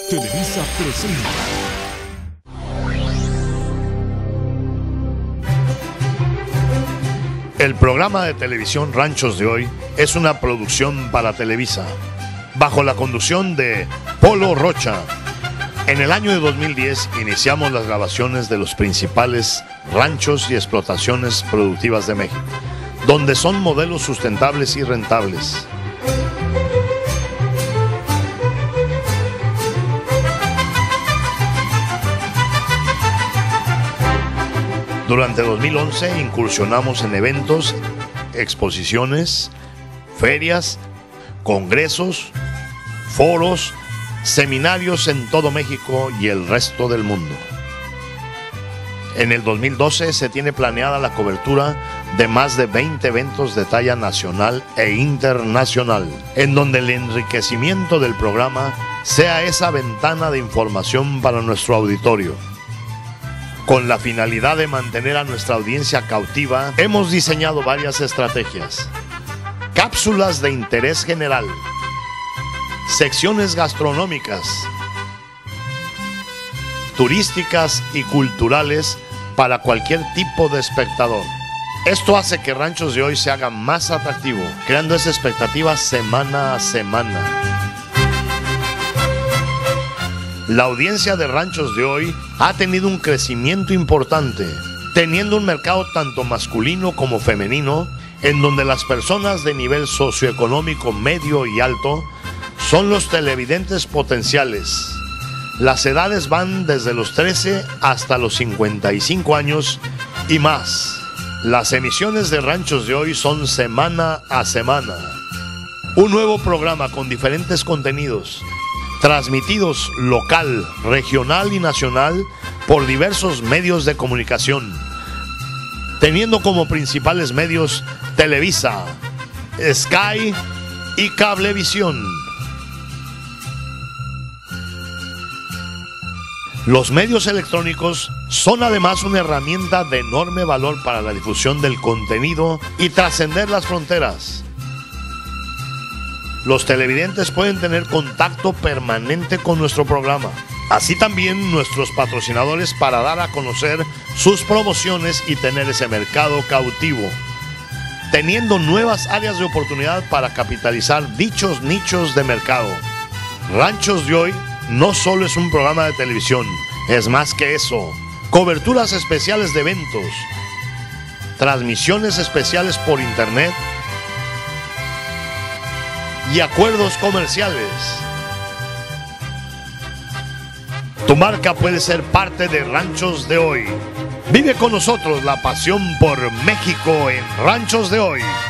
Televisa presenta. El programa de televisión Ranchos de Hoy es una producción para Televisa, bajo la conducción de Polo Rocha. En el año de 2010 iniciamos las grabaciones de los principales ranchos y explotaciones productivas de México, donde son modelos sustentables y rentables. Durante 2011 incursionamos en eventos, exposiciones, ferias, congresos, foros, seminarios en todo México y el resto del mundo. En el 2012 se tiene planeada la cobertura de más de 20 eventos de talla nacional e internacional, en donde el enriquecimiento del programa sea esa ventana de información para nuestro auditorio. Con la finalidad de mantener a nuestra audiencia cautiva, hemos diseñado varias estrategias. Cápsulas de interés general, secciones gastronómicas, turísticas y culturales para cualquier tipo de espectador. Esto hace que Ranchos de Hoy se haga más atractivo, creando esa expectativa semana a semana. La audiencia de Ranchos de Hoy ha tenido un crecimiento importante, teniendo un mercado tanto masculino como femenino, en donde las personas de nivel socioeconómico medio y alto son los televidentes potenciales. Las edades van desde los 13 hasta los 55 años y más. Las emisiones de Ranchos de Hoy son semana a semana. Un nuevo programa con diferentes contenidos, transmitidos local, regional y nacional por diversos medios de comunicación, teniendo como principales medios Televisa, Sky y Cablevisión. Los medios electrónicos son además una herramienta de enorme valor para la difusión del contenido y trascender las fronteras. Los televidentes pueden tener contacto permanente con nuestro programa, así también nuestros patrocinadores, para dar a conocer sus promociones y tener ese mercado cautivo, teniendo nuevas áreas de oportunidad para capitalizar dichos nichos de mercado. Ranchos de Hoy no solo es un programa de televisión, es más que eso. Coberturas especiales de eventos, transmisiones especiales por internet y acuerdos comerciales. Tu marca puede ser parte de Ranchos de Hoy. Vive con nosotros la pasión por México en Ranchos de Hoy.